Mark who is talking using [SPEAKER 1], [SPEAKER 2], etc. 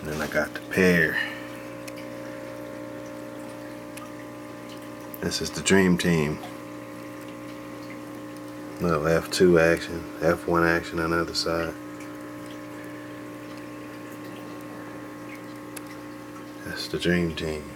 [SPEAKER 1] And then I got the pair. This is the Dream Team. Little F2 action, F1 action on the other side. That's the Dream Team.